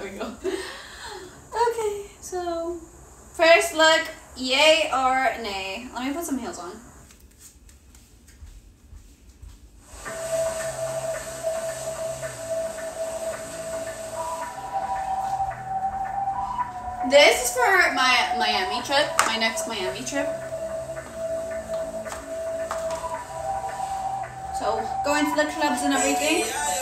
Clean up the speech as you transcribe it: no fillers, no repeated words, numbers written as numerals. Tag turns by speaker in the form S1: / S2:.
S1: we go. Okay, so first look, yay or nay? Let me put some heels on. This is for my Miami trip, my next Miami trip. So, going to the clubs and everything.